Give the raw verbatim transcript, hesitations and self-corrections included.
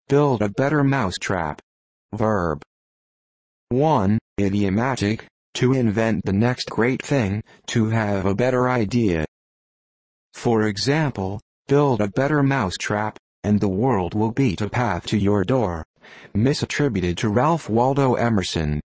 Build a better mousetrap. Verb. one. Idiomatic, to invent the next great thing, to have a better idea. For example, build a better mousetrap, and the world will beat a path to your door. Misattributed to Ralph Waldo Emerson.